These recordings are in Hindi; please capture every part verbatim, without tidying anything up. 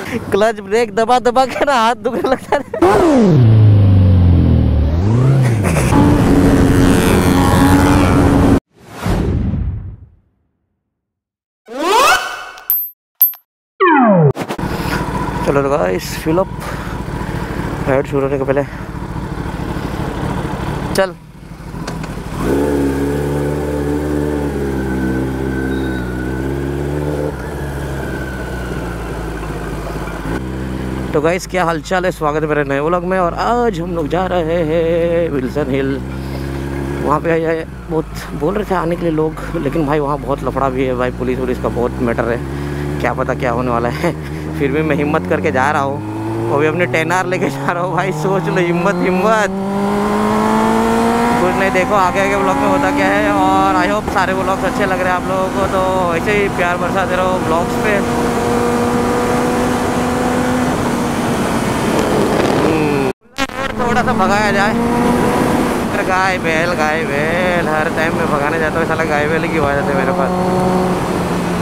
क्लच ब्रेक दबा दबा के ना हाथ दुखने लगता है। चलो तो गाइस फिल अप, राइड शुरू होने के पहले चल। तो गाइस क्या हालचाल है, स्वागत है मेरे नए व्लॉग में। और आज हम लोग जा रहे हैं विल्सन हिल। वहाँ पे आए बहुत बोल रहे थे आने के लिए लोग, लेकिन भाई वहाँ बहुत लफड़ा भी है भाई, पुलिस वुलिस का बहुत मैटर है, क्या पता क्या होने वाला है। फिर भी मैं हिम्मत करके जा रहा हूँ, अभी अपने टेन आर लेके जा रहा हूँ भाई। सोच लो, हिम्मत हिम्मत कुछ नहीं। देखो आगे आगे व्लॉग में होता क्या है। और आई होप सारे व्लॉग्स अच्छे लग रहे हैं आप लोगों को, तो ऐसे ही प्यार बरसाते रहो व्लॉग्स पे। थोड़ा सा भगाया जाए। गाय बैल गाय बैल हर टाइम में भगाने जाता हूँ, साला गाय बैल की आवाज़ आती है मेरे पास।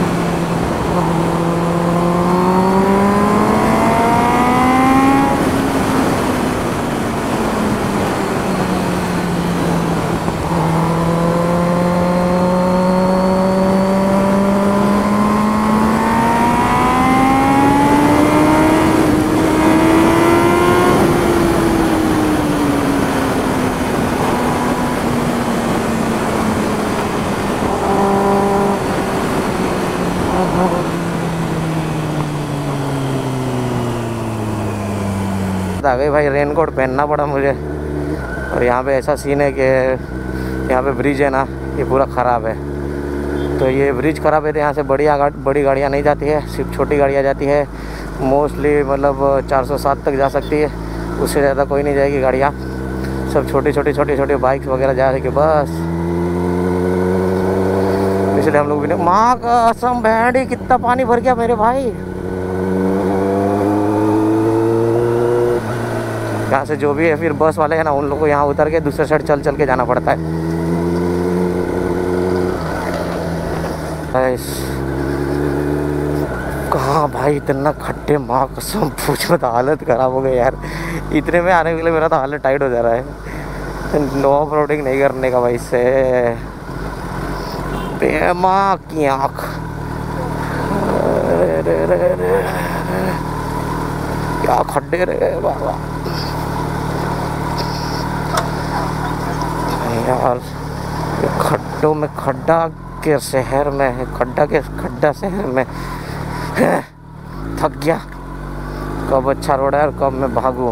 आ गई भाई, रेनकोट पहनना पड़ा मुझे। और यहाँ पे ऐसा सीन है कि यहाँ पे ब्रिज है ना, ये पूरा ख़राब है। तो ये ब्रिज ख़राब है तो यहाँ से बड़ी बड़ी गाड़ियाँ नहीं जाती है, सिर्फ छोटी गाड़ियाँ जाती है। मोस्टली मतलब चार सौ सात तक जा सकती है, उससे ज़्यादा कोई नहीं जाएगी गाड़ियाँ। सब छोटी छोटी छोटी छोटी बाइक्स वगैरह जाएगी बस। इसलिए हम लोग भी नहीं। माँ का असम भैंडी कितना पानी भर गया मेरे भाई। यहाँ से जो भी है फिर बस वाले हैं ना, उन लोगों को यहाँ उतर के दूसरे साइड चल चल के जाना पड़ता है। कहाँ भाई इतना खड्डे, माँ कसम पूछ मत, हालत ख़राब हो गई यार। इतने में आने के लिए मेरा तो हालत टाइट हो जा रहा है। नो ऑफ रोडिंग नहीं करने का भाई इससे। माँ की आँख, क्या खड्डे रे बाबा यार। खड्डों में, खड्डा के शहर में है, खड्डा के खड्डा शहर में है। थक गया, कब अच्छा रोड है और कब मैं भागूं।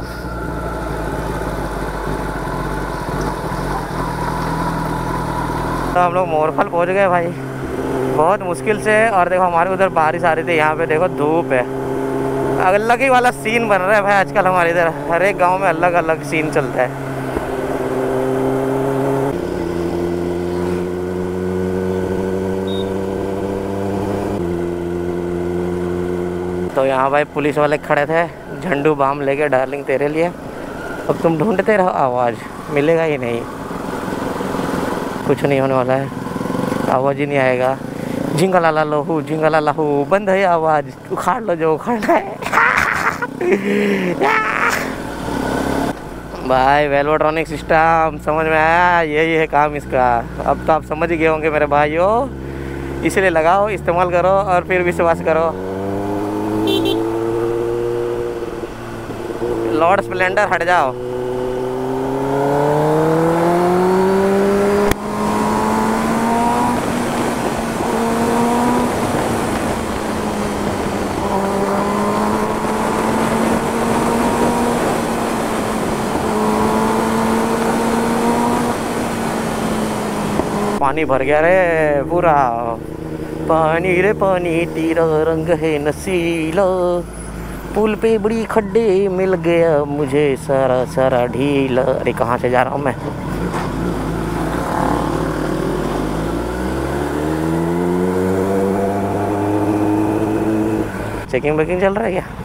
तो हम लोग मोरफल पहुंच गए भाई, बहुत मुश्किल से। और देखो हमारे उधर बारिश आ रही थी, यहाँ पे देखो धूप है। अलग ही वाला सीन बन रहा है भाई आजकल हमारे इधर। हर एक गांव में अलग अलग सीन चलता है। तो यहाँ भाई पुलिस वाले खड़े थे, झंडू बाम लेके, डार्लिंग तेरे लिए। अब तुम ढूंढते रहो, आवाज़ मिलेगा ही नहीं, कुछ नहीं होने वाला है, आवाज़ ही नहीं आएगा। झिंगला ला लहू, झिंगला लाहू, बंद है आवाज़, उखाड़ लो जो उखाड़ना है। भाई वेल्वोट्रॉनिक सिस्टम समझ में आया, यही है काम इसका। अब तो आप समझ गए होंगे मेरे भाइयों, इसलिए लगाओ, इस्तेमाल करो और फिर विश्वास करो। लॉर्ड स्प्लेंडर हट जाओ। पानी भर गया रे पूरा, पानी रे पानी तेरा रंग है नसीला, पुल पे बड़ी खड्डे मिल गया मुझे सारा सारा ढीला। अरे कहाँ से जा रहा हूँ मैं? चेकिंग वेकिंग चल रहा है क्या?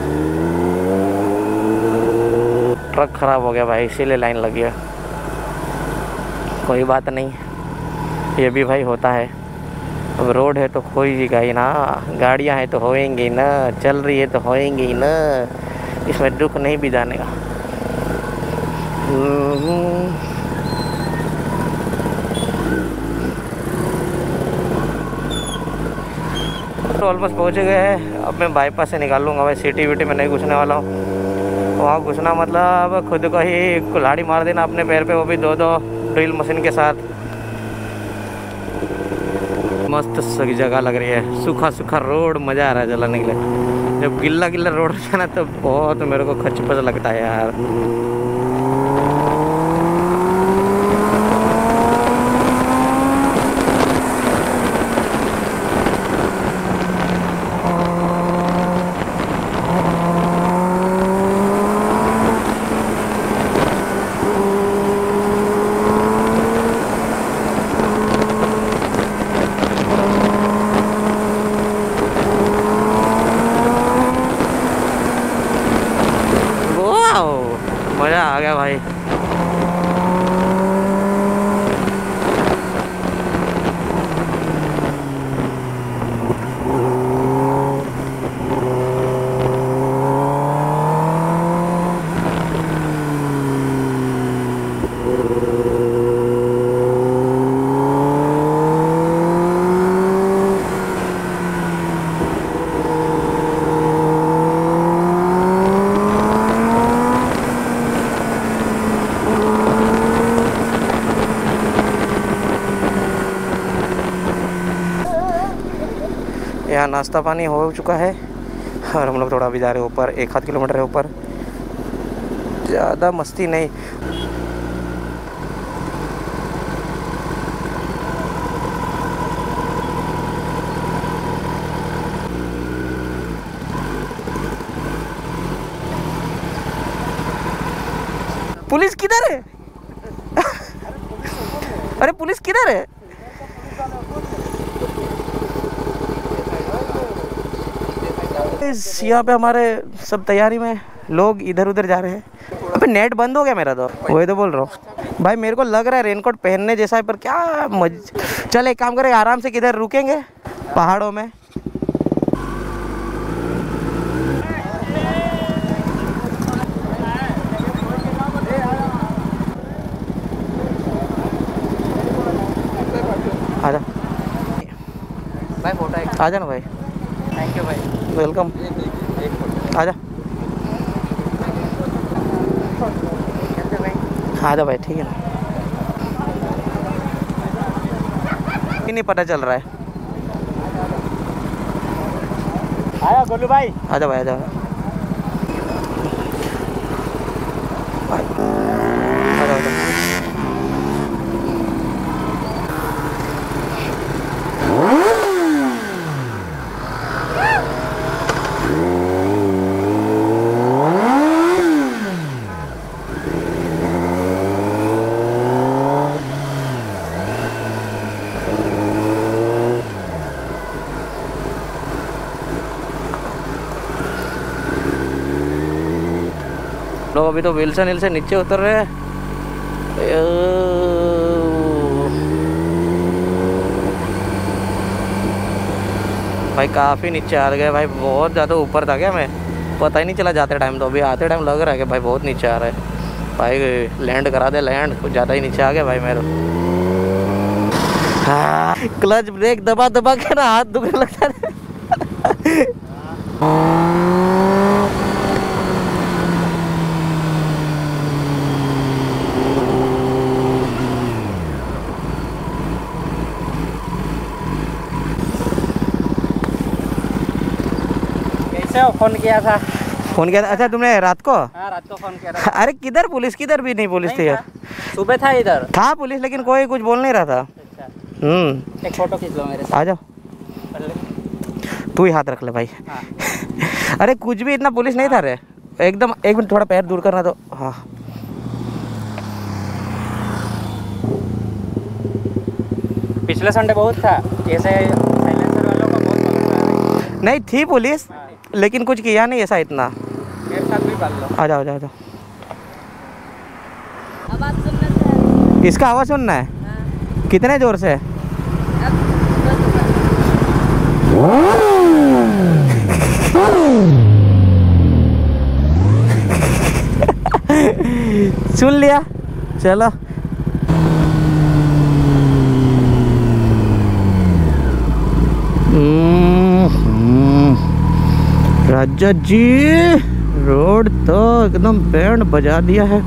ट्रक खराब हो गया भाई, इसीलिए लाइन लगी है। कोई बात नहीं, ये भी भाई होता है। अब रोड है तो होएगा ही ना, गाड़ियाँ हैं तो होएंगी ना, चल रही है तो होएंगी ही ना, इसमें दुख नहीं भी जाने का। तो ऑलमोस्ट पहुँच गए हैं। अब मैं बाईपास से निकाल लूँगा भाई, सिटी विटी में नहीं घुसने वाला हूँ। वहाँ घुसना मतलब खुद को ही कुल्हाड़ी मार देना अपने पैर पे, वो भी दो दो ड्रिल मशीन के साथ। मस्त सही जगह लग रही है, सूखा सूखा रोड, मज़ा आ रहा है चलाने के लिए। जब गिल्ला गिल्ला रोड है ना तो बहुत मेरे को खचपच लगता है यार। मज़ा आ गया भाई। यहाँ नाश्ता पानी हो चुका है और हम लोग थोड़ा अभी जा रहे हैं ऊपर, एक आध किलोमीटर है ऊपर, ज़्यादा मस्ती नहीं। पुलिस किधर है? अरे पुलिस किधर है? यहाँ पे हमारे सब तैयारी में लोग इधर उधर जा रहे हैं। अबे नेट बंद हो गया मेरा, तो वही तो बोल रहा हूँ भाई। मेरे को लग रहा है रेनकोट पहनने जैसा है, पर क्या मज चल एक काम करें, आराम से किधर रुकेंगे पहाड़ों में। आजा भाई, फोटो आ जाना भाई। थैंक यू भाई, वेलकम। आजा आजा भाई, ठीक है ना। नहीं पता चल रहा है। आया गोलू भाई, आजा भाई, आजा आजा आजा। लोग अभी तो विल्सन हिल से नीचे उतर रहे हैं। भाई काफ़ी नीचे आ गए भाई, बहुत ज़्यादा ऊपर था क्या, मैं पता ही नहीं चला जाते टाइम। तो अभी आते टाइम लग रहा है कि भाई बहुत नीचे आ रहा है। भाई लैंड करा दे, लैंड कुछ ज़्यादा ही नीचे आ गया भाई मेरे। हाँ, क्लच ब्रेक दबा दबा के ना हाथ दुखने लगता है। फोन किया था फोन किया था अच्छा तुमने रात को? हाँ, रात को फोन किया था। अरे किधर पुलिस, किधर भी नहीं पुलिस थी यार। सुबह था इधर था पुलिस, लेकिन कोई कुछ बोल नहीं रहा था। अच्छा। हम्म एक फोटो खींच लो मेरे से। आ जाओ, तू ही हाथ रख ले भाई। हाँ। अरे कुछ भी इतना पुलिस नहीं था रे, एकदम। एक मिनट थोड़ा पैर दूर करना तो। हाँ पिछले संडे बहुत था ऐसे, साइलेंसर वालों का बहुत नहीं थी पुलिस। हाँ। लेकिन कुछ किया नहीं ऐसा इतना। मेरे साथ भी बाल लो। आ जाओ आ जाओ आ जाओ। आवाज सुनना चाहिए। इसका आवाज़ सुनना है। कितने जोर से? सुन लिया, चलो। राजा जी रोड तो एकदम बैंड बजा दिया है।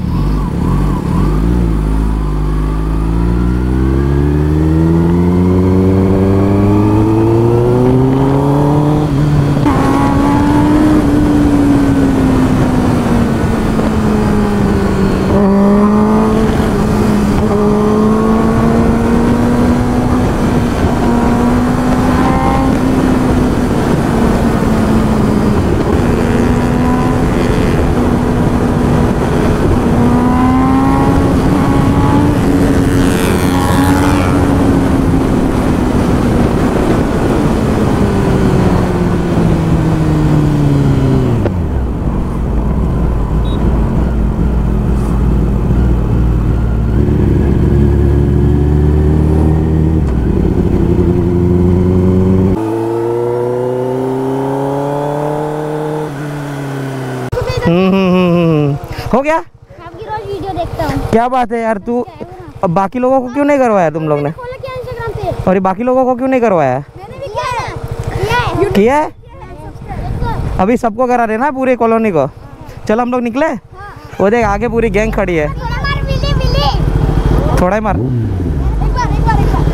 हो गया? आपकी रोज वीडियो देखता हूँ। क्या बात है यार, तू अब बाकी लोगों को क्यों नहीं करवाया तुम लोग ने? खोला क्या इंस्टाग्राम पे? और ये बाकी लोगों को क्यों नहीं करवाया? मैंने भी किया है। किया है। किया है? अभी सबको करा देना पूरी कॉलोनी को। चलो हम लोग निकले। वो देख आगे पूरी गैंग खड़ी है। थोड़ा मार बिल्ली बिल्ली। थोड़ा ही मार। एक बार एक बार एक बार।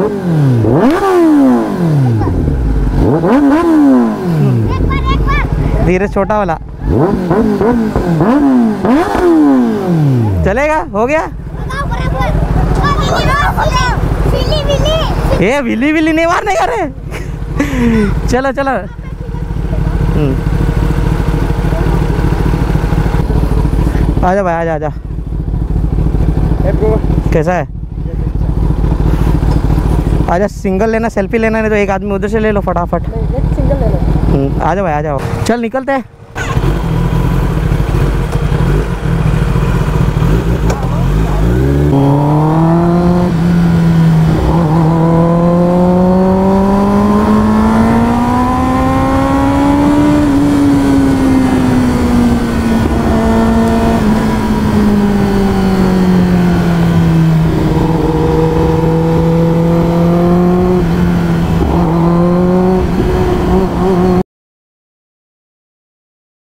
एक बार एक बार। धीरे, छोटा वाला चलेगा। हो गया? बिल्ली बिल्ली। ए बिल्ली बिल्ली नहीं मारने का रे। चलो चलो। आजा भाई, आजा आजा। कैसा है? आजा, सिंगल लेना, सेल्फी लेना, नहीं तो एक आदमी उधर से ले लो फटाफट। एक सिंगल ले लो। आजा भाई, आ जाओ। चल निकलते हैं।